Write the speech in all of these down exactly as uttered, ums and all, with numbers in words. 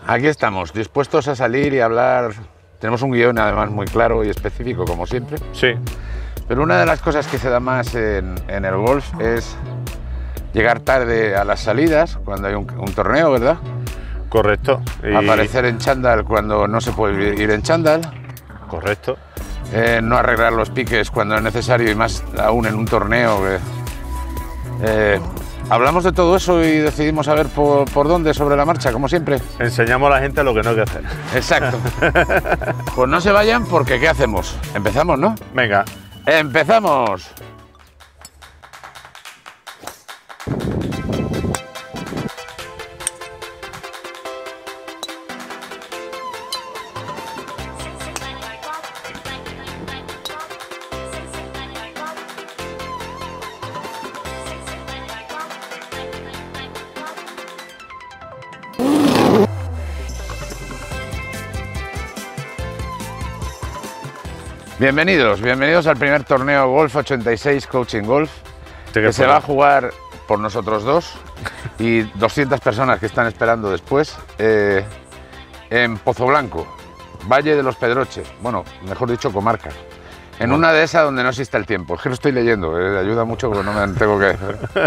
Aquí estamos, dispuestos a salir y hablar. Tenemos un guión además muy claro y específico, como siempre. Sí. Pero una de las cosas que se da más en, en el golf es llegar tarde a las salidas, cuando hay un, un torneo, ¿verdad? Correcto. Y... aparecer en chándal cuando no se puede ir en chándal. Correcto. Eh, no arreglar los piques cuando es necesario y más aún en un torneo. Que, eh, hablamos de todo eso y decidimos a ver por, por dónde sobre la marcha, como siempre. Enseñamos a la gente lo que no hay que hacer. Exacto. Pues no se vayan porque ¿qué hacemos? Empezamos, ¿no? Venga. ¡Empezamos! Bienvenidos, bienvenidos al primer torneo Golf ochenta y seis Coaching Golf, que, que se va a jugar por nosotros dos y doscientas personas que están esperando después, eh, en Pozo Blanco, Valle de los Pedroches, bueno, mejor dicho, comarca. En una de esas donde no existe el tiempo. Es que lo estoy leyendo, eh, ayuda mucho porque no me tengo que...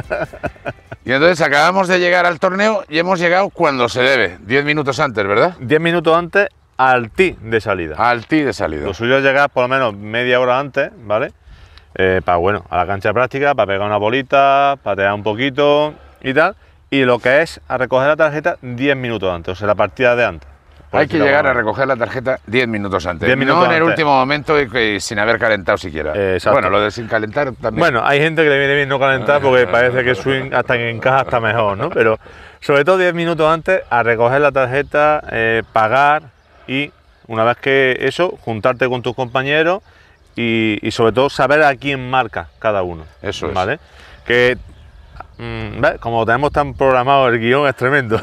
Y entonces acabamos de llegar al torneo y hemos llegado cuando se debe, diez minutos antes, ¿verdad? diez minutos antes al tee de salida. Al tee de salida. Lo suyo es llegar por lo menos media hora antes, ¿vale? Eh, para, bueno, a la cancha de práctica, para pegar una bolita, patear un poquito y tal. Y lo que es a recoger la tarjeta diez minutos antes, o sea, la partida de antes. Hay que llegar a recoger la tarjeta diez minutos antes, diez minutos no en el antes. último momento y, y sin haber calentado siquiera. Eh, bueno, lo de sin calentar también. Bueno, hay gente que le viene bien no calentar porque parece que swing hasta que encaja hasta mejor, ¿no? Pero sobre todo diez minutos antes a recoger la tarjeta, eh, pagar y una vez que eso, juntarte con tus compañeros y, y sobre todo saber a quién marca cada uno. Eso es. ¿Vale? Que mmm, ¿ves? Como tenemos tan programado el guión es tremendo.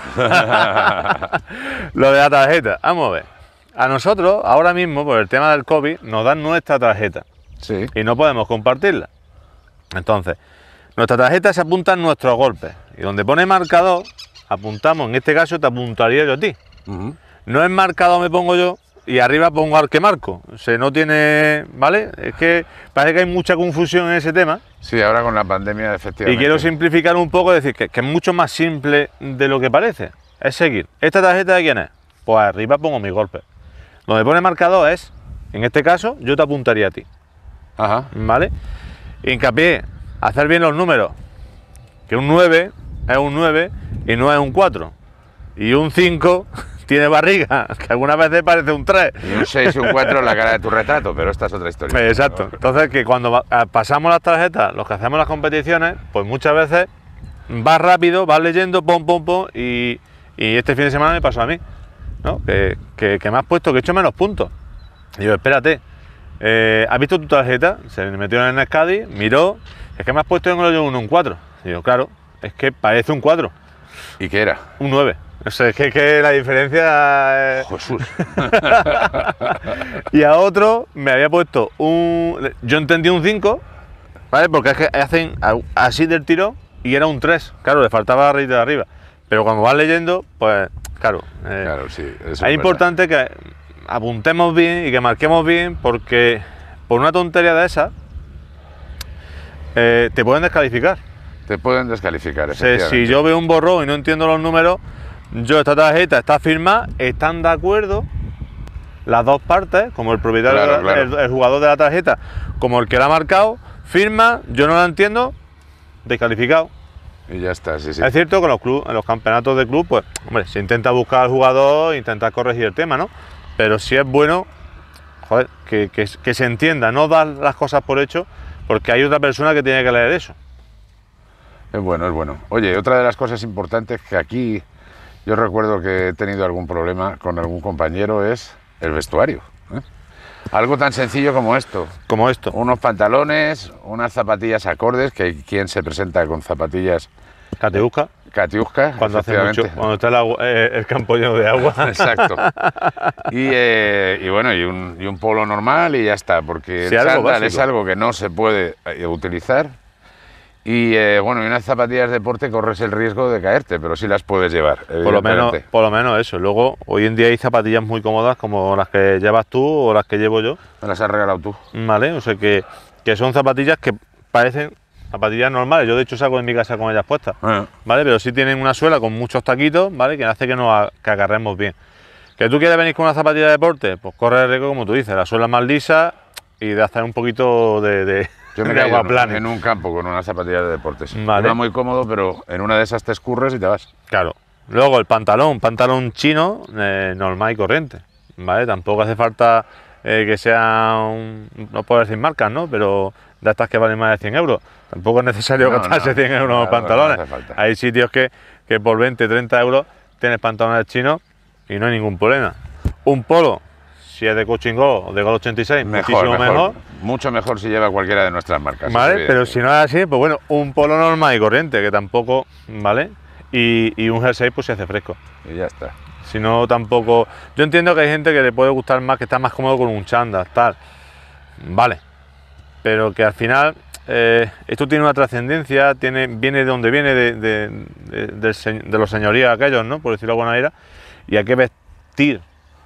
Lo de la tarjeta, vamos a ver. A nosotros, ahora mismo, por el tema del COVID, nos dan nuestra tarjeta. Sí. Y no podemos compartirla. Entonces, nuestra tarjeta se apunta en nuestros golpes. Y donde pone marcador, apuntamos, en este caso te apuntaría yo a ti. Uh-huh. No es marcador me pongo yo y arriba pongo al que marco. O sea, no tiene... ¿Vale? Es que parece que hay mucha confusión en ese tema. Sí, ahora con la pandemia, efectivamente. Y quiero simplificar un poco, decir que, que es mucho más simple de lo que parece. Es seguir. ¿Esta tarjeta de quién es? Pues arriba pongo mi golpe. Donde pone marcador es, en este caso, yo te apuntaría a ti. Ajá. ¿Vale? Hincapié, hacer bien los números. Que un nueve es un nueve y no es un cuatro. Y un cinco... tiene barriga, que algunas veces parece un tres. Y un seis y un cuatro en la cara de tu retrato, pero esta es otra historia. Exacto. Entonces, que cuando pasamos las tarjetas, los que hacemos las competiciones, pues muchas veces vas rápido, vas leyendo, pom, pom, pom, y, y este fin de semana me pasó a mí, ¿no? Que, que, que me has puesto que he hecho menos puntos. Y yo, espérate, eh, ¿has visto tu tarjeta? Se le metió en el Scadi, miró, es que me has puesto en el hoyo uno un cuatro. Y yo, claro, es que parece un cuatro. ¿Y qué era? Un nueve. O sea, es que, que la diferencia es... Jesús. Y a otro me había puesto un... Yo entendí un cinco, ¿vale? Porque es que hacen así del tiro y era un tres. Claro, le faltaba la rayita de arriba. Pero cuando vas leyendo, pues, claro. Eh, Claro, sí. Eso es, es importante que apuntemos bien y que marquemos bien porque por una tontería de esa eh, te pueden descalificar. Te pueden descalificar, O sea, efectivamente. si yo veo un borrón y no entiendo los números, yo esta tarjeta está firmada, están de acuerdo las dos partes, como el propietario, Claro, de la- claro. El, el jugador de la tarjeta, como el que la ha marcado, firma, yo no la entiendo, descalificado. Y ya está, sí, sí. Es cierto que en los, club, en los campeonatos de club, pues, hombre, se intenta buscar al jugador, intentar corregir el tema, ¿no? Pero sí es bueno, joder, que, que, que se entienda, no dar las cosas por hecho, porque hay otra persona que tiene que leer eso. Es bueno, es bueno. Oye, otra de las cosas importantes que aquí yo recuerdo que he tenido algún problema con algún compañero es el vestuario, ¿eh? Algo tan sencillo como esto. Como esto. Unos pantalones, unas zapatillas acordes, que hay quien se presenta con zapatillas Catiusca. Catiusca, Cuando hace mucho, cuando está el, agua, eh, el campo lleno de agua. Exacto. Y, eh, y bueno, y un, y un polo normal y ya está, porque Sí, el algo chándal básico. es algo que no se puede eh, utilizar. Y eh, bueno, y unas zapatillas de deporte corres el riesgo de caerte, pero sí las puedes llevar. Por lo menos, por lo menos eso. Luego, hoy en día hay zapatillas muy cómodas como las que llevas tú o las que llevo yo. Me las has regalado tú. Vale, o sea que, que son zapatillas que parecen zapatillas normales. Yo de hecho saco en mi casa con ellas puestas, Ah. ¿vale? Pero sí tienen una suela con muchos taquitos, ¿vale? Que hace que nos a- que agarremos bien. ¿Que tú quieres venir con una zapatilla de deporte? Pues corre el riesgo, como tú dices, la suela más lisa y de hacer un poquito de, de, Yo me de he caído aguaplane. en un campo con unas zapatillas de deportes. Vale. Iba muy cómodo, pero en una de esas te escurres y te vas. Claro. Luego el pantalón, pantalón chino, eh, normal y corriente, ¿vale? Tampoco hace falta eh, que sea, un, no puedo decir marcas, ¿no? Pero de estas que valen más de cien euros. Tampoco es necesario No, gastarse no, cien euros en claro, los pantalones. no hace falta. Hay sitios que, que por veinte, treinta euros tienes pantalones chinos y no hay ningún problema. Un polo, si es de Coaching Golf o de Golf ochenta y seis, Mejor, muchísimo mejor, mejor. Mucho mejor si lleva cualquiera de nuestras marcas. ¿Vale? Sí, Pero sí. si no es así, pues bueno, un polo normal y corriente, que tampoco, ¿vale? Y, y un jersey pues se hace fresco. Y ya está. Si no, tampoco... Yo entiendo que hay gente que le puede gustar más, que está más cómodo con un chándal, tal. Vale. Pero que al final eh, esto tiene una trascendencia, tiene, viene de donde viene, de, de, de, del se- de los señoríos aquellos, ¿no? Por decirlo de alguna manera. Y hay que vestir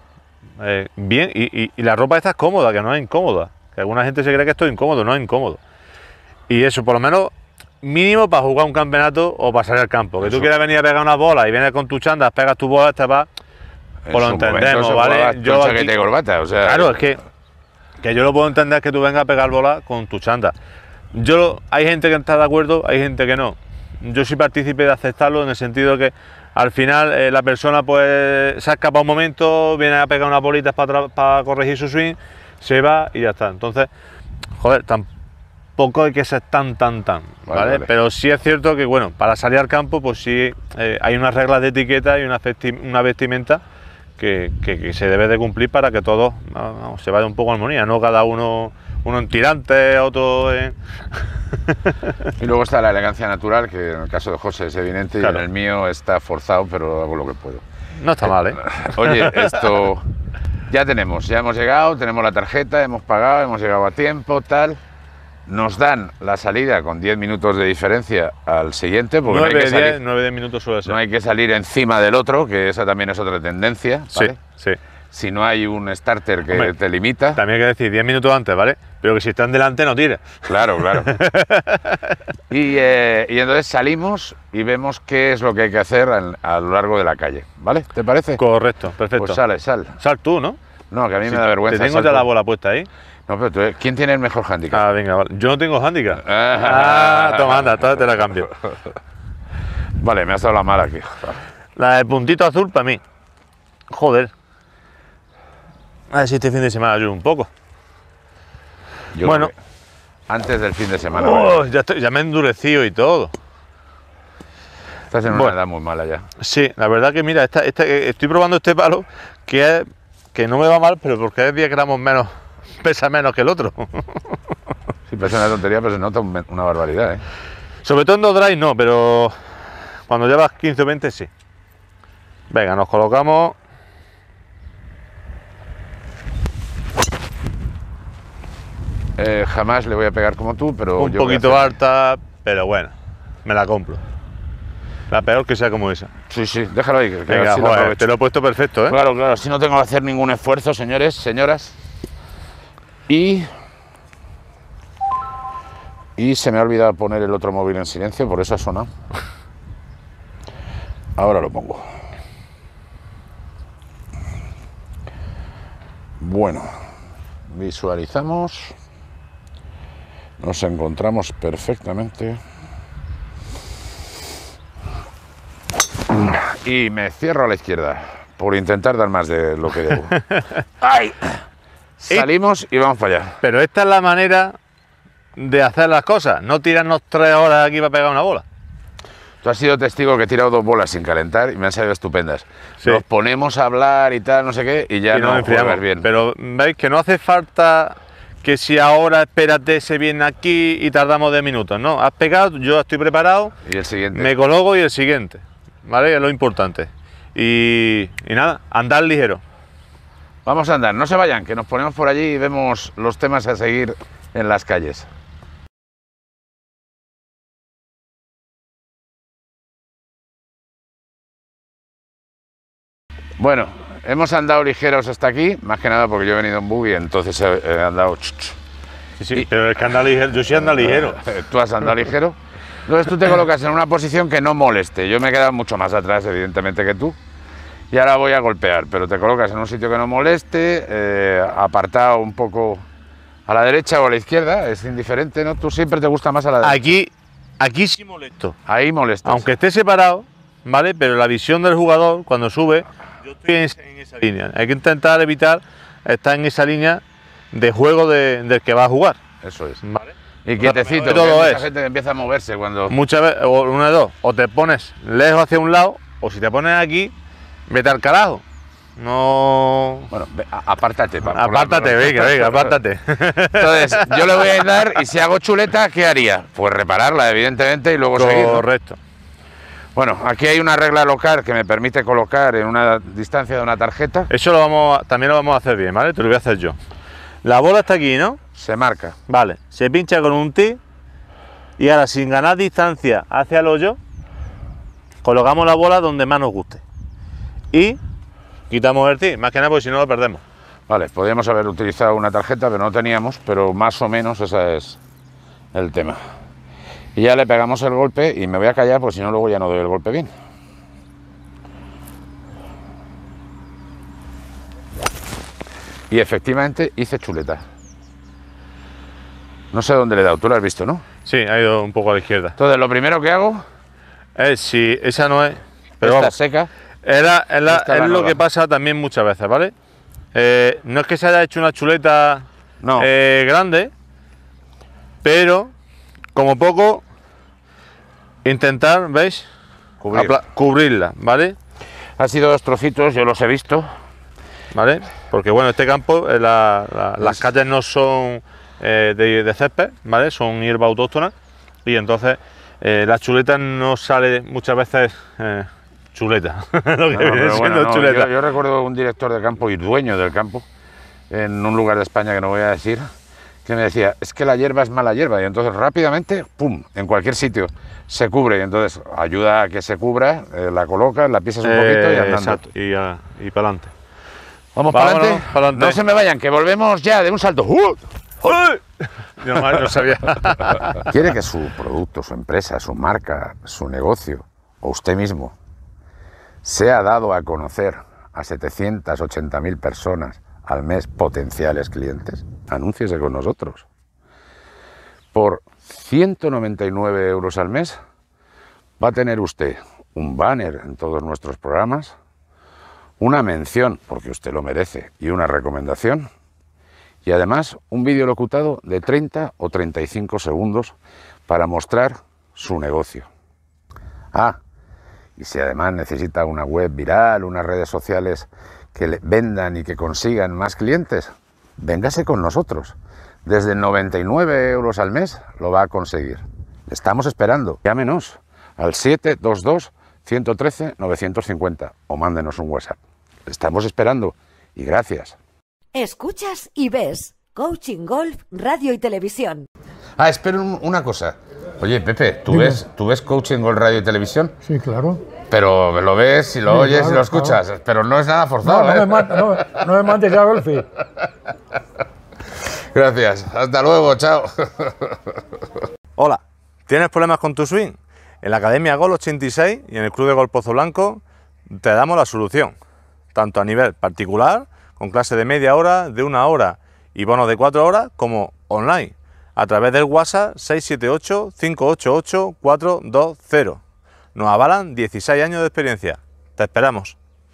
eh, bien. Y, y- y la ropa esta es cómoda, que no es incómoda. Que alguna gente se cree que esto es incómodo, no es incómodo. Y eso, por lo menos, mínimo para jugar un campeonato o para salir al campo. Que tú Eso. quieras venir a pegar una bola y vienes con tu chándal, pegas tu bola, te vas... En Pues lo su momento entendemos, se ¿vale? jugaba Yo con aquí- chaqueta y corbata, o sea... Claro, es que, que yo lo puedo entender que tú vengas a pegar bola con tu chándal. Yo, lo- hay gente que está de acuerdo, hay gente que no. Yo soy partícipe de aceptarlo en el sentido de que al final eh, la persona pues se ha escapado un momento, viene a pegar unas bolitas para, para corregir su swing, se va y ya está. Entonces, joder, tampoco hay que ser tan, tan, tan, Vale, ¿vale? vale. Pero sí es cierto que, bueno, para salir al campo, pues sí eh, hay unas reglas de etiqueta y una, vesti- una vestimenta que, que- que se debe de cumplir para que todos vamos, se vaya un poco en armonía, no cada uno, uno en tirante, otro en... Y luego está la elegancia natural, que en el caso de José es evidente, Claro. y en el mío está forzado, pero hago lo que puedo. No está mal, ¿eh? Oye, esto ya tenemos, ya hemos llegado, tenemos la tarjeta, hemos pagado, hemos llegado a tiempo, tal. Nos dan la salida con diez minutos de diferencia al siguiente, porque no hay, nueve, que diez, salir, nueve, diez minutos suele ser. no hay que salir encima del otro, que esa también es otra tendencia, Sí, ¿vale? sí. Si no hay un starter que Hombre, te limita. También hay que decir diez minutos antes, ¿vale? Pero que si están delante no tires. Claro, claro. y, eh, y entonces salimos y vemos qué es lo que hay que hacer al- a lo largo de la calle, ¿vale? ¿Te parece? Correcto, perfecto. Pues sale, sal. Sal tú, ¿no? No, que a mí Sí, me da vergüenza. Te tengo sal ya tú. la bola puesta ahí. No, pero tú, ¿quién tiene el mejor handicap? Ah, venga, vale. Yo no tengo handicap. Ah. Ah, toma, anda, entonces te la cambio. Vale, me has dado la mala aquí. La del puntito azul para mí. Joder. A ver si este fin de semana ayuda un poco. Yo Bueno. creo que antes del fin de semana. Oh, vale. ya, estoy- ya me he endurecido y todo. Estás en una bueno. edad muy mala ya. Sí, la verdad que mira, esta, esta- estoy probando este palo que es, que no me va mal, pero porque es diez gramos menos, pesa menos que el otro. Sí, parece una tontería, pero se nota un- una barbaridad, ¿eh? Sobre todo en dos drive no, pero cuando llevas quince o veinte sí. Venga, nos colocamos. Eh, jamás le voy a pegar como tú, pero Un yo voy a poquito hacer- alta, pero bueno, me la compro. La peor que sea como esa. Sí, sí, déjalo ahí. Que, que Venga, así lo joder, aprovecho. te lo he puesto perfecto, ¿eh? Claro, claro, así no tengo que hacer ningún esfuerzo, señores, señoras. Y... Y se me ha olvidado poner el otro móvil en silencio, por eso ha sonado. Ahora lo pongo. Bueno, visualizamos. Nos encontramos perfectamente. Y me cierro a la izquierda por intentar dar más de lo que debo. ¡Ay! Salimos y vamos para allá. Pero esta es la manera de hacer las cosas, no tirarnos tres horas aquí para pegar una bola. Tú has sido testigo que he tirado dos bolas sin calentar y me han salido estupendas. Sí. Nos ponemos a hablar y tal, no sé qué, y ya Y no nos juegas enfriamos. bien. Pero veis que no hace falta que si ahora espérate se viene aquí y tardamos diez minutos, no, has pegado, yo estoy preparado, Y el siguiente. me coloco y el siguiente, ¿vale? Es lo importante. Y, y nada, andar ligero. Vamos a andar, no se vayan, que nos ponemos por allí y vemos los temas a seguir en las calles. Bueno, hemos andado ligeros hasta aquí, más que nada porque yo he venido en buggy, entonces he, he andado... Sí, sí, y, pero el que anda ligero, yo sí ando ligero. Tú has andado ligero. Entonces tú te colocas en una posición que no moleste. Yo me he quedado mucho más atrás, evidentemente, que tú. Y ahora voy a golpear, pero te colocas en un sitio que no moleste, eh, apartado un poco a la derecha o a la izquierda, es indiferente, ¿no? Tú siempre te gusta más a la derecha. Aquí, aquí sí molesto. Ahí molestas. Aunque esté separado, ¿vale? Pero la visión del jugador, cuando sube, yo estoy en, en esa línea. Hay que intentar evitar estar en esa línea de juego de, del que va a jugar. Eso es. ¿Vale? Y quietecito, todo hay es. mucha gente que empieza a moverse cuando... Muchas veces, o una de dos, o te pones lejos hacia un lado, o si te pones aquí, vete al carajo. No... Bueno, ve, a, apártate. Pa, apártate, la... venga, venga, apártate. Entonces, yo le voy a dar, y si hago chuleta, ¿qué haría? Pues repararla, evidentemente, y luego Correcto. seguir, ¿no? Correcto. Bueno, aquí hay una regla local que me permite colocar en una distancia de una tarjeta. Eso lo vamos a, también lo vamos a hacer bien, ¿vale? Te lo voy a hacer yo. La bola está aquí, ¿no? Se marca. Vale, se pincha con un tee y ahora, sin ganar distancia hacia el hoyo, colocamos la bola donde más nos guste. Y quitamos el tee, más que nada porque si no lo perdemos. Vale, podríamos haber utilizado una tarjeta, pero no teníamos, pero más o menos ese es el tema. Y ya le pegamos el golpe y me voy a callar porque si no luego ya no doy el golpe bien. Y efectivamente hice chuleta. No sé dónde le he dado, tú lo has visto, ¿no? Sí, ha ido un poco a la izquierda. Entonces lo primero que hago... Es si esa no es... Pero esta vamos, seca. Era, es la, esta es la lo nueva. que pasa también muchas veces, ¿vale? Eh, no es que se haya hecho una chuleta no. eh, grande, pero como poco intentar, ¿veis? Cubrir. Cubrirla, ¿vale? Han sido dos trocitos, yo los he visto. ¿Vale? Porque bueno, este campo, eh, la, la, es... las calles no son eh, de, de césped, ¿vale? Son hierba autóctona y entonces eh, la chuleta no sale muchas veces eh, chuleta. Lo que no, viene pero bueno, no, chuleta. Yo, yo recuerdo un director de campo y dueño del campo en un lugar de España que no voy a decir, que me decía, es que la hierba es mala hierba y entonces rápidamente, pum, en cualquier sitio se cubre y entonces ayuda a que se cubra, eh, la colocas, la pisas un eh, poquito y andando. Exacto, y, uh, y para adelante. Vamos para adelante. No se me vayan, que volvemos ya de un salto. ¡Uh! Yo no sabía. ¿Quiere que su producto, su empresa, su marca, su negocio o usted mismo sea dado a conocer a setecientas ochenta mil personas al mes potenciales clientes? Anúnciese con nosotros. Por ciento noventa y nueve euros al mes va a tener usted un banner en todos nuestros programas, una mención, porque usted lo merece, y una recomendación, y además un vídeo locutado de treinta o treinta y cinco segundos para mostrar su negocio. Ah, y si además necesita una web viral, unas redes sociales que le vendan y que consigan más clientes, véngase con nosotros. Desde noventa y nueve euros al mes lo va a conseguir. Le estamos esperando. Llámenos al siete dos dos, uno uno tres, nueve cinco cero o mándenos un WhatsApp. Le estamos esperando y gracias. Escuchas y ves Coaching Golf, Radio y Televisión. Ah, espera un, una cosa. Oye, Pepe, ¿tú ves, ¿tú ves Coaching Golf, Radio y Televisión? Sí, claro. Pero lo ves y lo sí, oyes claro, y lo escuchas, claro. Pero no es nada forzado. No, no, ¿eh? me, mate, no, no me mandes ya, Golfi. Gracias. Hasta luego, chao. Hola, ¿tienes problemas con tu swing? En la Academia Golf ochenta y seis y en el Club de Golf Pozo Blanco te damos la solución, tanto a nivel particular, con clase de media hora, de una hora y bonos de cuatro horas, como online, a través del WhatsApp seis siete ocho, cinco ocho ocho, cuatro dos cero. Nos avalan dieciséis años de experiencia. Te esperamos.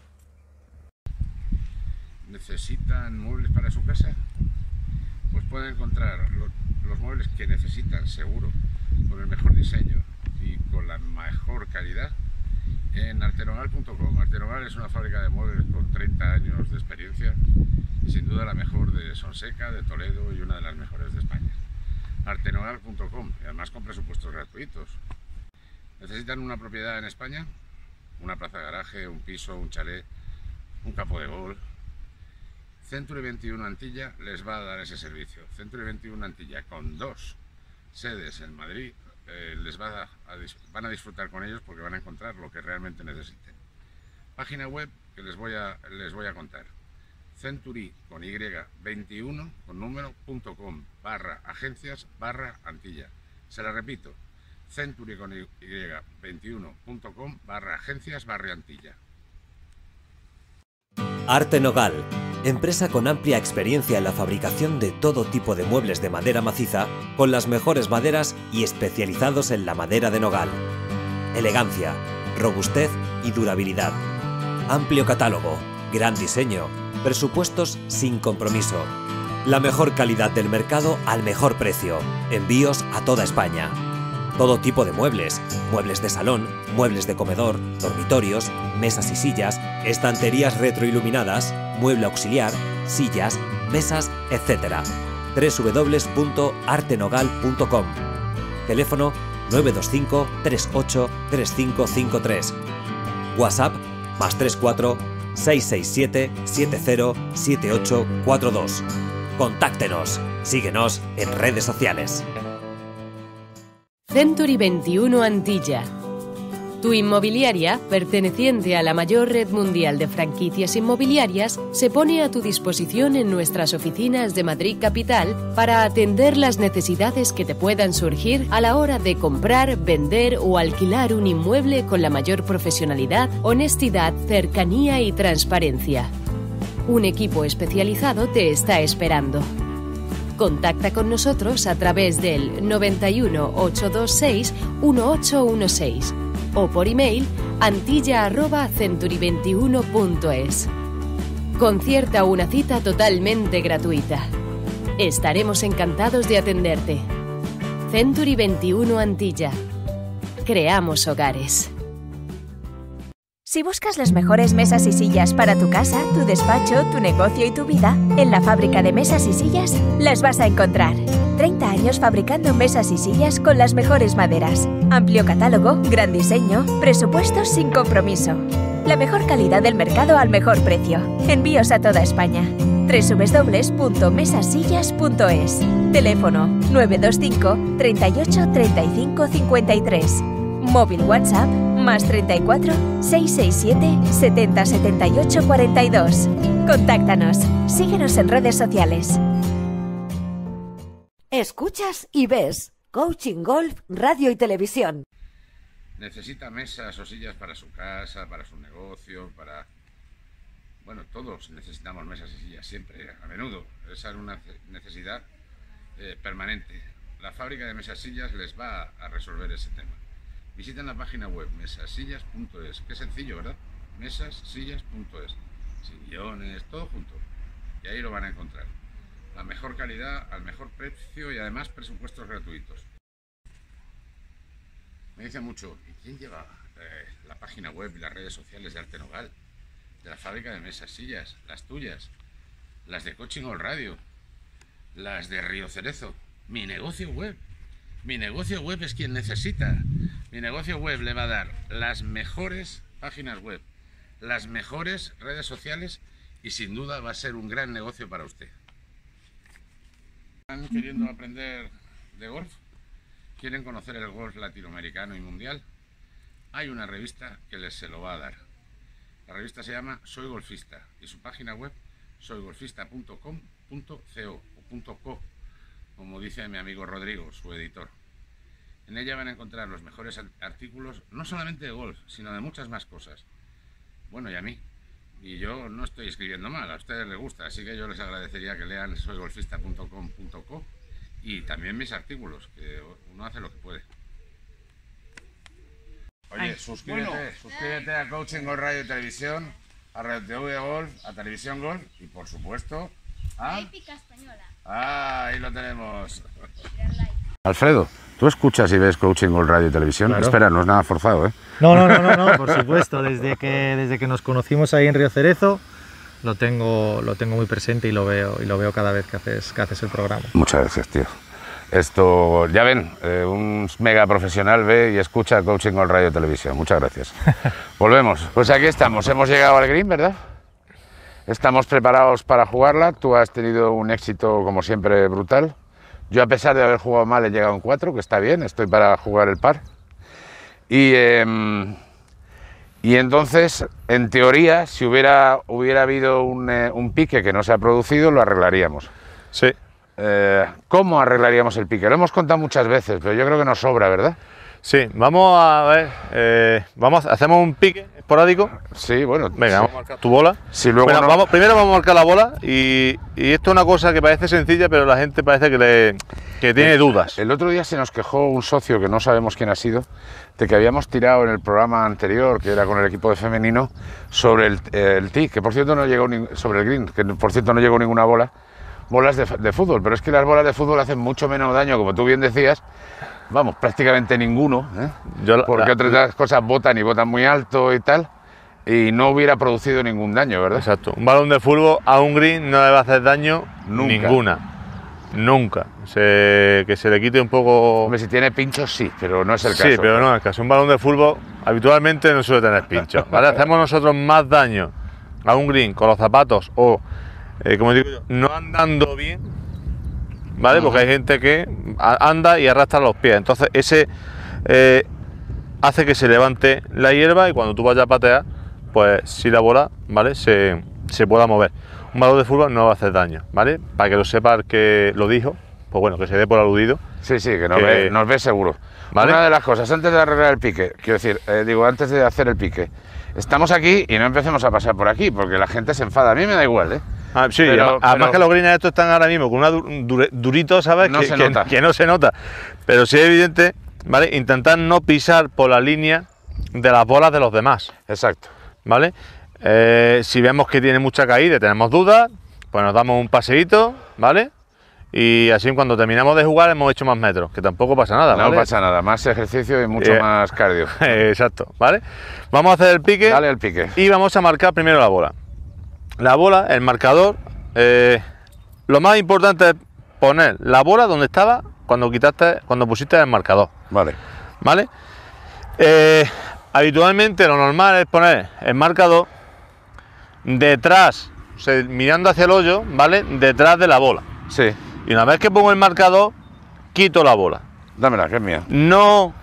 ¿Necesitan muebles para su casa? Pues pueden encontrar los, los muebles que necesitan, seguro, con el mejor diseño y con la mejor calidad en artenogal punto com. Artenogal es una fábrica de muebles con treinta años de experiencia y sin duda la mejor de Sonseca, de Toledo y una de las mejores de España. artenogal punto com, y además con presupuestos gratuitos. ¿Necesitan una propiedad en España? Una plaza de garaje, un piso, un chalet, un campo de golf. Century veintiuno Antilla les va a dar ese servicio. Century veintiuno Antilla, con dos sedes en Madrid, eh, les va a, a, van a disfrutar con ellos porque van a encontrar lo que realmente necesiten. Página web que les voy a, les voy a contar. Century con Y veintiuno con número punto com barra agencias barra Antilla. Se la repito, Century con Y veintiuno punto com barra agencias barra Antilla. Arte Nogal, empresa con amplia experiencia en la fabricación de todo tipo de muebles de madera maciza, con las mejores maderas y especializados en la madera de nogal. Elegancia, robustez y durabilidad. Amplio catálogo, gran diseño, presupuestos sin compromiso. La mejor calidad del mercado al mejor precio. Envíos a toda España. Todo tipo de muebles, muebles de salón, muebles de comedor, dormitorios, mesas y sillas, estanterías retroiluminadas, mueble auxiliar, sillas, mesas, etcétera. doble u doble u doble u punto arte nogal punto com. Teléfono nueve dos cinco, tres ocho, tres cinco cinco tres. WhatsApp más tres cuatro, seis seis siete, siete cero, siete ocho cuatro dos. Contáctenos. Síguenos en redes sociales. Century veintiuno Antilla. Tu inmobiliaria, perteneciente a la mayor red mundial de franquicias inmobiliarias, se pone a tu disposición en nuestras oficinas de Madrid Capital para atender las necesidades que te puedan surgir a la hora de comprar, vender o alquilar un inmueble con la mayor profesionalidad, honestidad, cercanía y transparencia. Un equipo especializado te está esperando. Contacta con nosotros a través del noventa y uno, ochocientos veintiséis, dieciocho dieciséis o por email antilla arroba century veintiuno punto es. Concierta una cita totalmente gratuita. Estaremos encantados de atenderte. Century veintiuno Antilla. Creamos hogares. Si buscas las mejores mesas y sillas para tu casa, tu despacho, tu negocio y tu vida, en la fábrica de mesas y sillas las vas a encontrar. treinta años fabricando mesas y sillas con las mejores maderas. Amplio catálogo, gran diseño, presupuestos sin compromiso. La mejor calidad del mercado al mejor precio. Envíos a toda España. doble u doble u doble u punto mesasillas punto es. Teléfono nueve dos cinco, treinta y ocho, treinta y cinco, cincuenta y tres. Móvil WhatsApp más treinta y cuatro, seiscientos sesenta y siete, setenta, setenta y ocho, cuarenta y dos. Contáctanos. Síguenos en redes sociales. Escuchas y ves Coaching Golf, Radio y Televisión. Necesita mesas o sillas para su casa, para su negocio, para... Bueno, todos necesitamos mesas y sillas siempre, a menudo. Esa es una necesidad eh, permanente. La fábrica de mesas y sillas les va a resolver ese tema. Visiten la página web mesasillas punto es. Qué sencillo, ¿verdad? mesasillas punto es. Sillones, todo junto. Y ahí lo van a encontrar. La mejor calidad, al mejor precio y además presupuestos gratuitos. Me dicen mucho, ¿y quién lleva eh, la página web y las redes sociales de Arte Nogal? De la fábrica de mesas, sillas, las tuyas, las de Coaching Golf Radio, las de Río Cerezo, mi negocio web. Mi negocio web es quien necesita. Mi negocio web le va a dar las mejores páginas web, las mejores redes sociales y sin duda va a ser un gran negocio para usted. ¿Están queriendo aprender de golf? ¿Quieren conocer el golf latinoamericano y mundial? Hay una revista que les se lo va a dar. La revista se llama Soy Golfista y su página web soy golfista punto com punto co o .co, como dice mi amigo Rodrigo, su editor. En ella van a encontrar los mejores artículos, no solamente de golf, sino de muchas más cosas. Bueno, y a mí. Y yo no estoy escribiendo mal, a ustedes les gusta, así que yo les agradecería que lean soy golfista punto com punto co y también mis artículos, que uno hace lo que puede. Oye, Ay, suscríbete, bueno. suscríbete a Coaching Golf Radio y Televisión, a Radio T V Golf, a Televisión Golf y por supuesto a... Épica Española. Ah, ahí lo tenemos. Alfredo, ¿tú escuchas y ves Coaching Golf Radio y Televisión? Claro. Espera, no es nada forzado, ¿eh? No, no, no, no, no, por supuesto. Desde que, desde que nos conocimos ahí en Río Cerezo, lo tengo, lo tengo muy presente y lo veo, y lo veo cada vez que haces, que haces el programa. Muchas gracias, tío. Esto, ya ven, eh, un mega profesional ve y escucha Coaching Golf Radio y Televisión. Muchas gracias. Volvemos. Pues aquí estamos, hemos llegado al green, ¿verdad? Estamos preparados para jugarla. Tú has tenido un éxito, como siempre, brutal. Yo, a pesar de haber jugado mal, he llegado en cuatro, que está bien, estoy para jugar el par. Y, eh, Y entonces, en teoría, si hubiera, hubiera habido un, eh, un pique que no se ha producido, lo arreglaríamos. Sí. Eh, ¿Cómo arreglaríamos el pique? Lo hemos contado muchas veces, pero yo creo que nos sobra, ¿verdad? Sí, vamos a ver, eh, vamos, hacemos un pique esporádico. Sí, bueno. Venga, sí. vamos a marcar tu bola. Si luego Bueno, no- vamos, primero vamos a marcar la bola y, y esto es una cosa que parece sencilla, pero la gente parece que, le, que tiene dudas. El otro día se nos quejó un socio, que no sabemos quién ha sido, de que habíamos tirado en el programa anterior, que era con el equipo de femenino, sobre el, el tee, que por cierto no llegó, ni- sobre el green, que por cierto no llegó ninguna bola, bolas de, de fútbol, pero es que las bolas de fútbol hacen mucho menos daño, como tú bien decías, vamos, prácticamente ninguno, ¿eh? Yo la- Porque la- otras cosas botan y botan muy alto y tal, y no hubiera producido ningún daño, ¿verdad? Exacto, un balón de fútbol a un green no le va a hacer daño Nunca. ninguna. Nunca. Se- que se le quite un poco. Hombre, si tiene pinchos sí, pero no es el caso. Sí, pero no es el caso. Un balón de fútbol habitualmente no suele tener pinchos, ¿vale? Hacemos nosotros más daño a un green con los zapatos o, eh, como digo yo, no andando bien, ¿vale? Porque hay gente que a- anda y arrastra los pies. Entonces, ese eh, hace que se levante la hierba y cuando tú vayas a patear, pues si la bola, ¿vale? Se, se pueda mover. Un balón de fútbol no va a hacer daño, ¿vale? Para que lo sepa el que lo dijo, pues bueno, que se dé por aludido. Sí, sí, que nos, que- ve, nos ve seguro. ¿Vale? Una de las cosas, antes de arreglar el pique, quiero decir, eh, digo, antes de hacer el pique, estamos aquí y no empecemos a pasar por aquí, porque la gente se enfada. A mí me da igual, ¿eh? Ah, sí, Pero- y además, además pero- que los greens estos están ahora mismo con una du- dure- durito, ¿sabes? No que, se que- nota. que no se nota. Pero sí es evidente, ¿vale? Intentar no pisar por la línea de las bolas de los demás, Exacto. ¿vale? Eh, si vemos que tiene mucha caída y tenemos dudas, pues nos damos un paseíto, ¿vale? Y así cuando terminamos de jugar hemos hecho más metros, que tampoco pasa nada, No ¿vale? pasa nada, más ejercicio y mucho Eh, más cardio. Exacto, ¿vale? Vamos a hacer el pique. Dale el pique. Y vamos a marcar primero la bola. La bola, el marcador, eh, lo más importante es poner la bola donde estaba cuando quitaste, cuando pusiste el marcador, Vale. ¿vale? Eh, habitualmente lo normal es poner el marcador detrás, o sea, mirando hacia el hoyo, ¿vale? Detrás de la bola. Sí. Y una vez que pongo el marcador, quito la bola. Dámela, que es mía. No,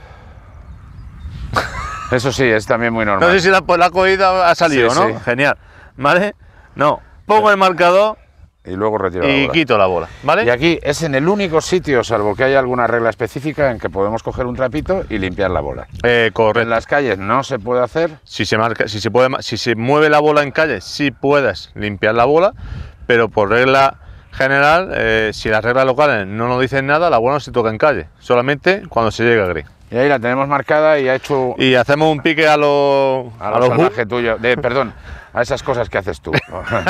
Eso sí, es también muy normal. no sé si la, pues la cogida ha salido, Sí, ¿no? sí. Genial, ¿vale? No, pongo el marcador Y luego retiro la y bola. quito la bola, ¿vale? Y aquí es en el único sitio, salvo que haya alguna regla específica, en que podemos coger un trapito y limpiar la bola. Eh, En correcto. las calles no se puede hacer. Si se marca, si se puede, ma- si se mueve la bola en calle, sí puedes limpiar la bola, pero por regla general, eh, si las reglas locales no nos dicen nada, la bola no se toca en calle, solamente cuando se llega a green. Y ahí la tenemos marcada y ha hecho Y hacemos un pique a los a a lo los salvaje tuyo. De, perdón, a esas cosas que haces tú.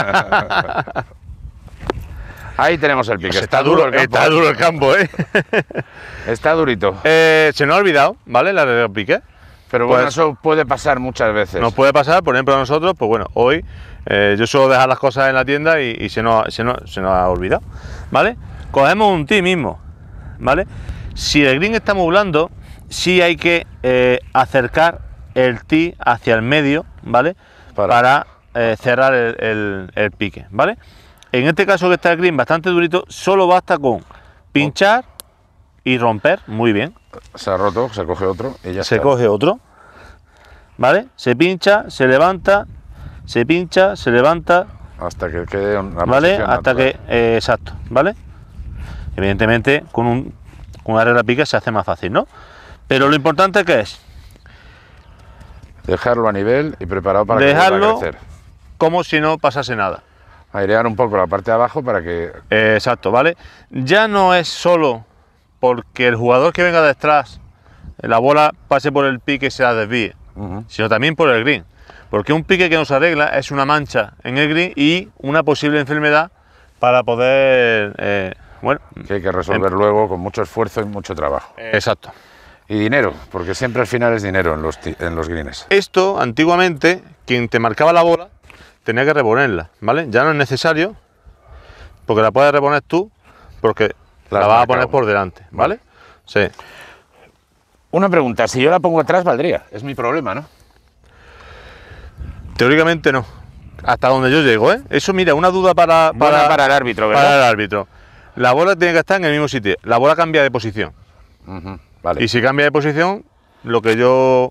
Ahí tenemos el pique. Está, duro el campo. está duro el campo, ¿eh? Está durito. Eh, se nos ha olvidado, ¿vale? La regla del pique. Pero bueno, pues- eso puede pasar muchas veces. Nos puede pasar, por ejemplo, a nosotros, pues bueno, hoy eh, yo suelo dejar las cosas en la tienda y, y se, nos, se, nos, se nos ha olvidado, ¿vale? Cogemos un tee mismo, ¿vale? Si el green está muy blando, sí hay que eh, acercar el tee hacia el medio, ¿vale? Para. Para, eh, cerrar el, el- el pique, ¿vale? En este caso que está el green bastante durito, solo basta con pinchar y romper, muy bien. Se ha roto, se coge otro y ya Se está. coge otro, ¿vale? Se pincha, se levanta, se pincha, se levanta, Hasta que quede una ¿vale? posición Hasta natural. que, eh, exacto, ¿vale? Evidentemente, con, un, con una regla pique se hace más fácil, ¿no? Pero lo importante que es Dejarlo a nivel y preparado para que dejarlo vuelva a crecer. como si no pasase nada. Airear un poco la parte de abajo para que... Eh, exacto, ¿vale? Ya no es solo porque el jugador que venga detrás, la bola pase por el pique y se la desvíe, Ujú. sino también por el green. Porque un pique que nos arregla es una mancha en el green y una posible enfermedad para poder, eh, bueno, que hay que resolver luego con mucho esfuerzo y mucho trabajo. exacto. Y dinero, porque siempre al final es dinero en los, ti- en los greens. Esto, antiguamente, quien te marcaba la bola tenía que reponerla, ¿vale? Ya no es necesario, porque la puedes reponer tú, porque La la, has vas a marcado. poner por delante, ¿vale? Sí. Una pregunta, si yo la pongo atrás valdría, es mi problema, ¿no? Teóricamente no. Hasta donde yo llego, ¿eh? Eso, mira, una duda para, Buena para, para el árbitro, ¿verdad? para el árbitro. La bola tiene que estar en el mismo sitio. La bola cambia de posición. Ujú, vale. Y si cambia de posición, lo que yo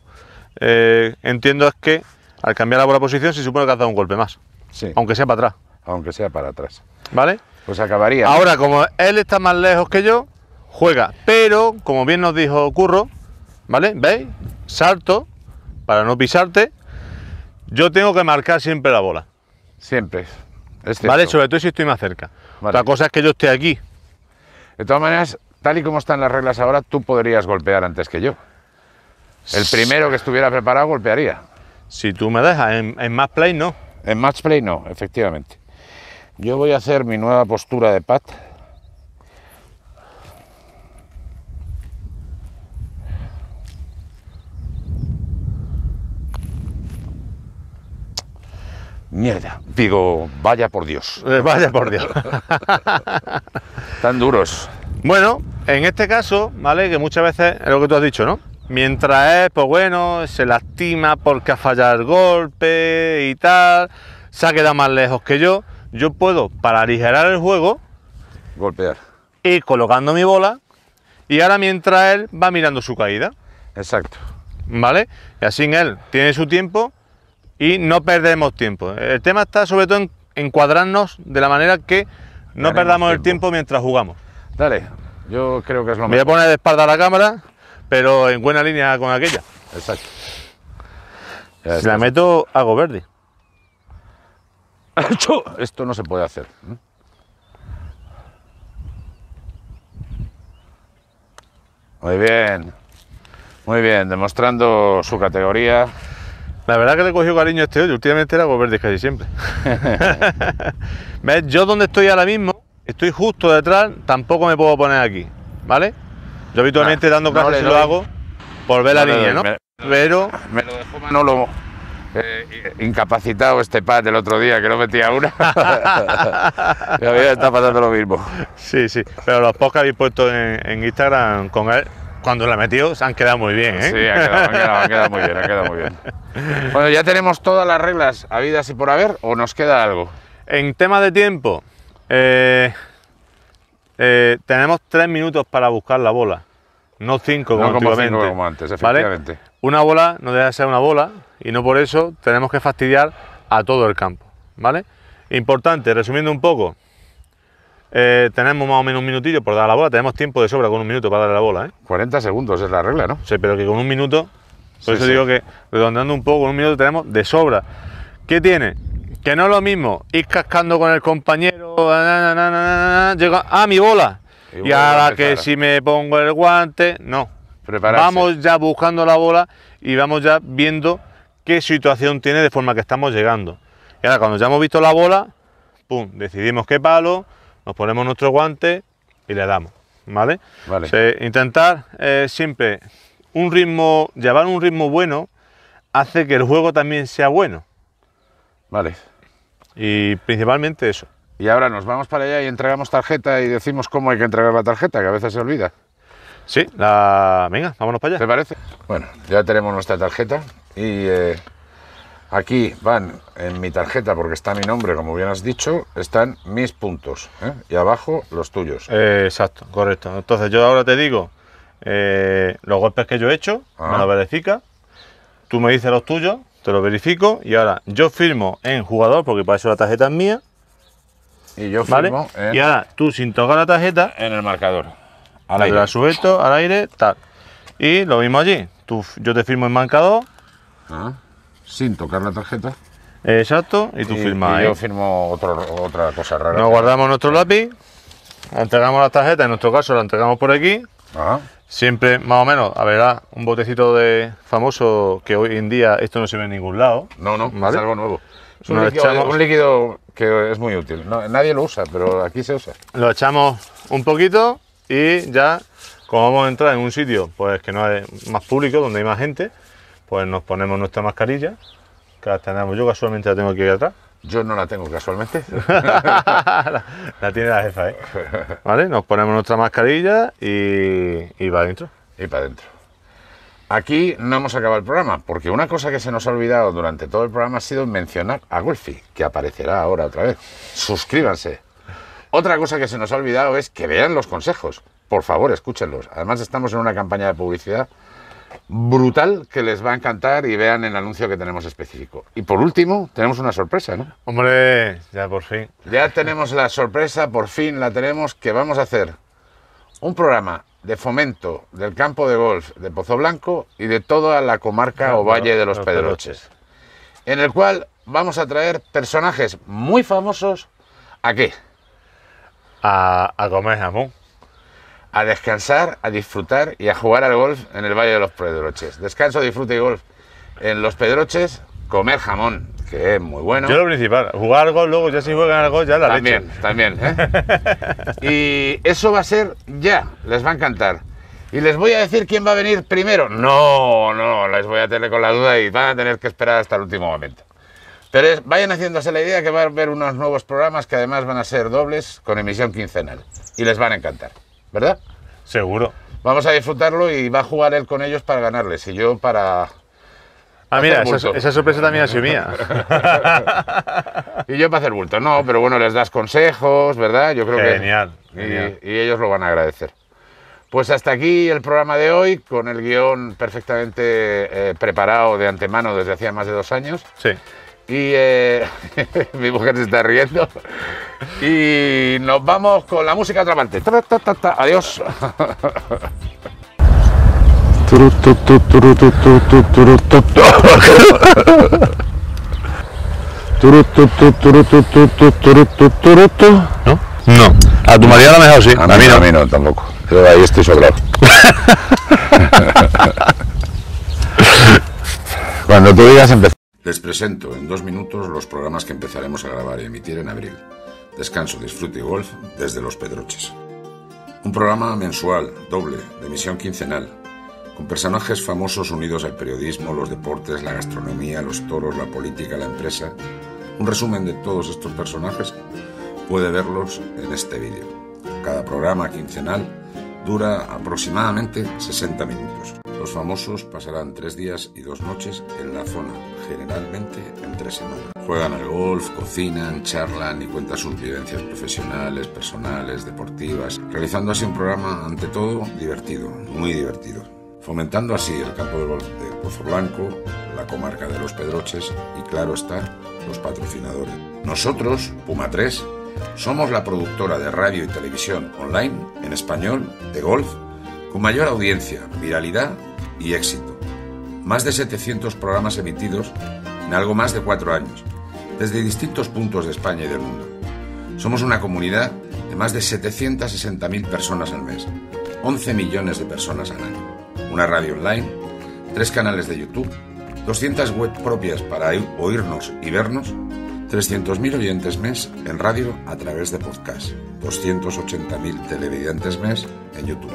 eh, entiendo es que al cambiar la bola de posición se supone que has dado un golpe más. Sí. Aunque sea para atrás. Aunque sea para atrás. ¿Vale? Pues acabaría. Ahora, como él está más lejos que yo, juega. Pero, como bien nos dijo Curro, ¿vale? ¿Veis? Salto para no pisarte. Yo tengo que marcar siempre la bola. Siempre. Es ¿Vale? Sobre todo si estoy más cerca. Vale. Otra cosa es que yo esté aquí. De todas maneras, tal y como están las reglas ahora, tú podrías golpear antes que yo. El primero que estuviera preparado golpearía. Si tú me dejas, en, en match play no. En match play no, efectivamente. Yo voy a hacer mi nueva postura de pat. Mierda, digo, vaya por Dios. Eh, vaya por Dios. Tan duros. Bueno, en este caso, ¿vale? Que muchas veces es lo que tú has dicho, ¿no? Mientras es, pues bueno, se lastima porque ha fallado el golpe y tal, se ha quedado más lejos que yo, yo puedo, para aligerar el juego, Golpear. ir colocando mi bola y ahora mientras él va mirando su caída, Exacto. ¿vale? Y así él tiene su tiempo y no perdemos tiempo. El tema está sobre todo en encuadrarnos de la manera que no Ganemos perdamos el tiempo. tiempo mientras jugamos. Dale, yo creo que es lo Me voy a mejor. poner de espalda a la cámara, pero en buena línea con aquella. Exacto. Ya Si la estás. meto, hago verde. Esto no se puede hacer. ¿eh? Muy bien. Muy bien, demostrando su categoría. La verdad que le he cogido cariño a este hoyo. Últimamente era hago verde casi siempre. ¿Ves? Yo donde estoy ahora mismo, estoy justo detrás, tampoco me puedo poner aquí, ¿vale? Yo habitualmente Ah, dando no clases le si doy. lo hago por ver No la le línea, doy, ¿no? me- Pero Me lo dejó Manolo eh, incapacitado este pad el otro día, que no metía una. Y a mí me está pasando lo mismo. sí, sí. Pero los posts que habéis puesto en, en Instagram con él, cuando la metió, se han quedado muy bien, ¿eh? Sí, ha quedado, ha quedado- ha quedado muy bien, ha quedado muy bien. Bueno, ¿ya tenemos todas las reglas habidas y por haber o nos queda algo? En tema de tiempo, eh, eh, tenemos tres minutos para buscar la bola, no cinco como No como antiguamente. cinco como antes, ¿vale? efectivamente. Una bola no debe ser una bola y no por eso tenemos que fastidiar a todo el campo, ¿vale? Importante, resumiendo un poco, eh, tenemos más o menos un minutillo por dar la bola, tenemos tiempo de sobra con un minuto para darle la bola, ¿eh? cuarenta segundos es la regla, ¿no? Sí, pero que con un minuto, por Sí, eso sí. digo que redondeando un poco, con un minuto tenemos de sobra. ¿Qué tiene? Que no es lo mismo ir cascando con el compañero, na, na, na, na, na, na, llega a mi bola. Y Y, vuelve a ahora empezar. que si me pongo el guante, no. Prepararse. Vamos ya buscando la bola y vamos ya viendo qué situación tiene de forma que estamos llegando. Y ahora cuando ya hemos visto la bola, pum, decidimos qué palo, nos ponemos nuestro guante y le damos, ¿vale? Vale. Se- intentar eh, siempre un ritmo, llevar un ritmo bueno hace que el juego también sea bueno. Vale. Y principalmente eso. Y ahora nos vamos para allá y entregamos tarjeta y decimos cómo hay que entregar la tarjeta, que a veces se olvida. Sí, la... venga, vámonos para ¿Te allá. parece? Bueno, ya tenemos nuestra tarjeta y eh, aquí van en mi tarjeta, porque está mi nombre, como bien has dicho, están mis puntos, ¿eh? Y abajo los tuyos. Eh, exacto, correcto. Entonces yo ahora te digo eh, los golpes que yo he hecho, Ah. me los verificas, tú me dices los tuyos, te los verifico y ahora yo firmo en jugador, porque para eso la tarjeta es mía, Y yo ¿vale? firmo en, Y ahora tú sin tocar la tarjeta, en el marcador. Al te aire. la suelto al aire, tal. Y lo mismo allí, tú, yo te firmo en marcador, Ah, sin tocar la tarjeta. eh, exacto, y tú y, firmas y ahí. yo firmo otro- otra cosa rara. Nos guardamos nuestro lápiz, entregamos la tarjeta, en nuestro caso la entregamos por aquí. Ah, Siempre, más o menos, habrá un botecito de famoso que hoy en día esto no se ve en ningún lado. no, no, ¿Vale? es algo nuevo. Es un, Nos líquido, echamos- un líquido que es muy útil. No, nadie lo usa, pero aquí se usa. Lo echamos un poquito y ya, como vamos a entrar en un sitio pues que no es más público, donde hay más gente, pues nos ponemos nuestra mascarilla, que la tenemos, yo casualmente la tengo aquí atrás. Yo no la tengo casualmente. la, la tiene la jefa, ¿eh? ¿Vale? Nos ponemos nuestra mascarilla y, y va adentro. Y para adentro. Aquí no hemos acabado el programa, porque una cosa que se nos ha olvidado durante todo el programa ha sido mencionar a Golfi, que aparecerá ahora otra vez. Suscríbanse. Otra cosa que se nos ha olvidado es que vean los consejos. Por favor, escúchenlos. Además, estamos en una campaña de publicidad brutal que les va a encantar y vean el anuncio que tenemos específico. Y por último, tenemos una sorpresa, ¿no? Hombre, ya por fin. Ya tenemos la sorpresa, por fin la tenemos, que vamos a hacer un programa de fomento del campo de golf de Pozoblanco y de toda la comarca o Valle de los, los Pedroches, en el cual vamos a traer personajes muy famosos, ¿a qué? A, a comer jamón. A descansar, a disfrutar y a jugar al golf en el Valle de los Pedroches. Descanso, disfrute y golf en los Pedroches, comer jamón, que es muy bueno. Yo lo principal, jugar al golf, luego ya si juegan al golf ya la también, leche. También, ¿eh? Y eso va a ser ya, les va a encantar. ¿Y les voy a decir quién va a venir primero? No, no, les voy a tener con la duda y van a tener que esperar hasta el último momento. Pero es, vayan haciéndose la idea que va a haber unos nuevos programas que además van a ser dobles con emisión quincenal. Y les van a encantar. ¿Verdad? Seguro. Vamos a disfrutarlo y va a jugar él con ellos para ganarles y yo para... Ah, mira, esa, esa sorpresa también ha sido mía. Y yo para hacer bulto. No, pero bueno, les das consejos, ¿verdad? Yo creo genial, que... Genial. Y, y ellos lo van a agradecer. Pues hasta aquí el programa de hoy, con el guión perfectamente eh, preparado de antemano desde hacía más de dos años. Sí. Y eh, mi mujer se está riendo. Y nos vamos con la música a otra parte. Adiós. ¿No? No. A tu marido a lo mejor sí. A mí, a mí no, a mí no tampoco. Yo ahí estoy sobrado. Cuando tú digas empezar. Les presento en dos minutos los programas que empezaremos a grabar y emitir en abril. Descanso, disfrute y golf desde los Pedroches. Un programa mensual, doble, de emisión quincenal, con personajes famosos unidos al periodismo, los deportes, la gastronomía, los toros, la política, la empresa. Un resumen de todos estos personajes puede verlos en este vídeo. Cada programa quincenal dura aproximadamente sesenta minutos. Los famosos pasarán tres días y dos noches en la zona, generalmente entre semana. Juegan al golf, cocinan, charlan y cuentan sus vivencias profesionales, personales, deportivas, realizando así un programa, ante todo, divertido, muy divertido. Fomentando así el campo de golf de Pozoblanco, la comarca de los Pedroches y, claro está, los patrocinadores. Nosotros, Puma tres, somos la productora de radio y televisión online, en español, de golf, con mayor audiencia, viralidad y éxito. Más de setecientos programas emitidos en algo más de cuatro años, desde distintos puntos de España y del mundo. Somos una comunidad de más de setecientas sesenta mil personas al mes, once millones de personas al año. Una radio online, tres canales de YouTube, doscientas web propias para oírnos y vernos, trescientos mil oyentes mes en radio a través de podcast, doscientos ochenta mil televidentes mes en YouTube,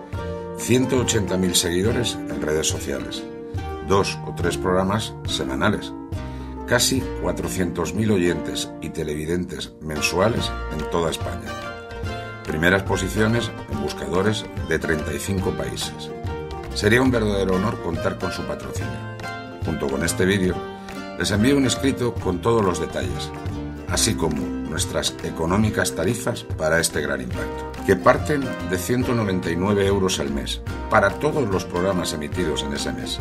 ciento ochenta mil seguidores en redes sociales, dos o tres programas semanales, casi cuatrocientos mil oyentes y televidentes mensuales en toda España, primeras posiciones en buscadores de treinta y cinco países. Sería un verdadero honor contar con su patrocinio. Junto con este vídeo, les envío un escrito con todos los detalles, así como nuestras económicas tarifas para este gran impacto, que parten de ciento noventa y nueve euros al mes para todos los programas emitidos en ese mes,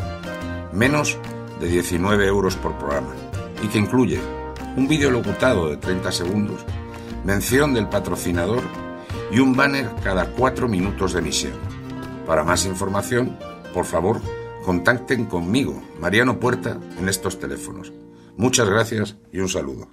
menos de diecinueve euros por programa, y que incluye un vídeo locutado de treinta segundos, mención del patrocinador y un banner cada cuatro minutos de emisión. Para más información, por favor, contacten conmigo, Mariano Puerta, en estos teléfonos. Muchas gracias y un saludo.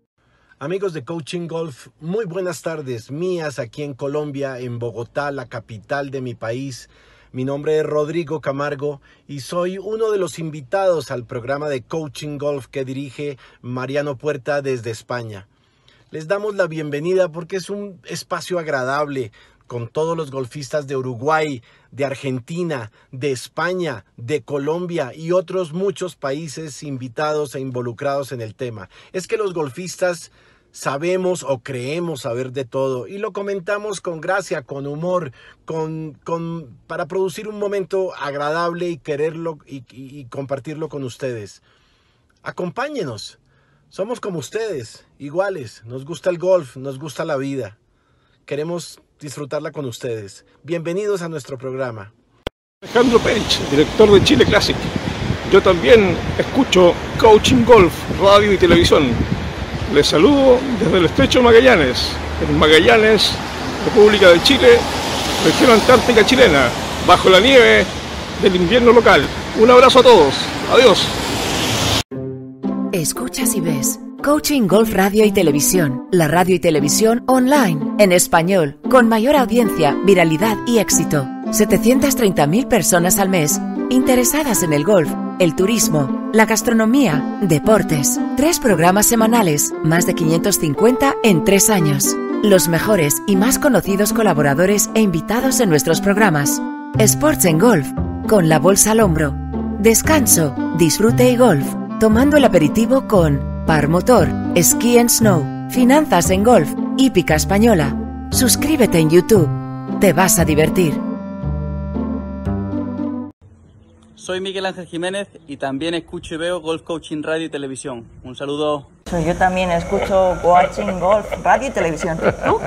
Amigos de Coaching Golf, muy buenas tardes mías aquí en Colombia, en Bogotá, la capital de mi país. Mi nombre es Rodrigo Camargo y soy uno de los invitados al programa de Coaching Golf que dirige Mariano Puerta desde España. Les damos la bienvenida porque es un espacio agradable con todos los golfistas de Uruguay, de Argentina, de España, de Colombia y otros muchos países invitados e involucrados en el tema. Es que los golfistas sabemos o creemos saber de todo y lo comentamos con gracia, con humor, con, con, para producir un momento agradable y quererlo y, y, y compartirlo con ustedes. Acompáñenos, somos como ustedes, iguales, nos gusta el golf, nos gusta la vida. Queremos disfrutarla con ustedes. Bienvenidos a nuestro programa. Alejandro Perich, director de Chile Classic. Yo también escucho Coaching Golf, radio y televisión. Les saludo desde el Estrecho de Magallanes, en Magallanes, República de Chile, región antártica chilena, bajo la nieve del invierno local. Un abrazo a todos. Adiós. Escuchas y ves Coaching Golf Radio y Televisión, la radio y televisión online, en español, con mayor audiencia, viralidad y éxito. setecientas treinta mil personas al mes interesadas en el golf, el turismo, la gastronomía, deportes. Tres programas semanales, más de quinientos cincuenta en tres años. Los mejores y más conocidos colaboradores e invitados en nuestros programas. Sports en Golf, con la bolsa al hombro. Descanso, disfrute y golf, tomando el aperitivo con Par Motor, Ski and Snow, Finanzas en Golf, Hípica Española. Suscríbete en YouTube, te vas a divertir. Soy Miguel Ángel Jiménez y también escucho y veo Golf Coaching Radio y Televisión. Un saludo. Yo también escucho Coaching Golf Radio y Televisión. ¿Tú?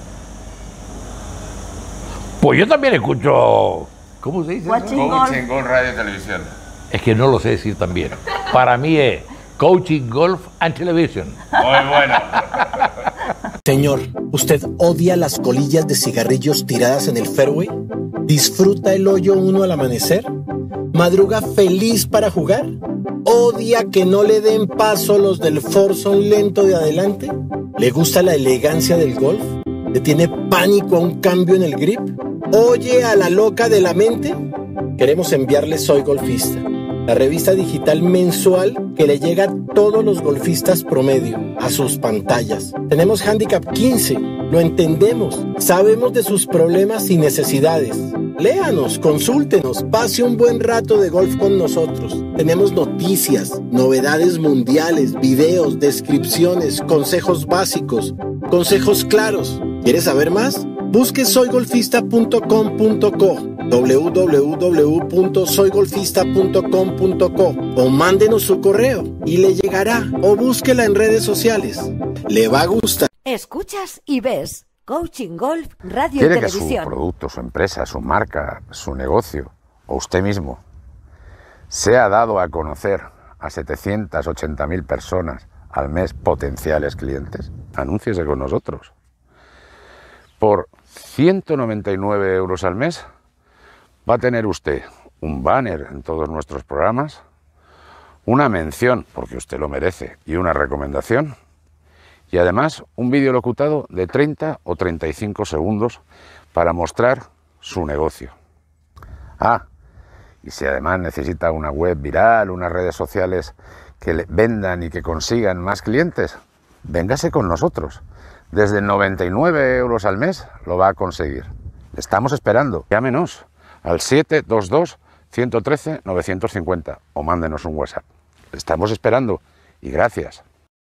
Pues yo también escucho... ¿Cómo se dice? Coaching Coaching Golf Radio y Televisión. Es que no lo sé decir también. Para mí es Coaching Golf and Television. Muy bueno. Señor, ¿usted odia las colillas de cigarrillos tiradas en el fairway? ¿Disfruta el hoyo uno al amanecer? ¿Madruga feliz para jugar? ¿Odia que no le den paso los del foursome lento de adelante? ¿Le gusta la elegancia del golf? ¿Le tiene pánico a un cambio en el grip? ¿Oye a la loca de la mente? Queremos enviarle Soy Golfista, la revista digital mensual que le llega a todos los golfistas promedio, a sus pantallas. Tenemos Handicap quince, lo entendemos, sabemos de sus problemas y necesidades. Léanos, consúltenos, pase un buen rato de golf con nosotros. Tenemos noticias, novedades mundiales, videos, descripciones, consejos básicos, consejos claros. ¿Quieres saber más? Busque soy golfista punto com punto co, w w w punto soy golfista punto com punto co o mándenos su correo y le llegará, o búsquela en redes sociales. Le va a gustar. Escuchas y ves Coaching Golf Radio y ¿Quiere que Televisión. su producto, su empresa, su marca, su negocio o usted mismo sea dado a conocer a setecientas ochenta mil personas al mes potenciales clientes? Anúnciese con nosotros. Por ciento noventa y nueve euros al mes va a tener usted un banner en todos nuestros programas, una mención, porque usted lo merece, y una recomendación, y además un vídeo locutado de treinta o treinta y cinco segundos para mostrar su negocio. Ah, y si además necesita una web viral, unas redes sociales que le vendan y que consigan más clientes, véngase con nosotros. Desde noventa y nueve euros al mes lo va a conseguir. Le estamos esperando. Llámenos al siete dos dos, uno uno tres, nueve cinco cero o mándenos un WhatsApp. Le estamos esperando y gracias.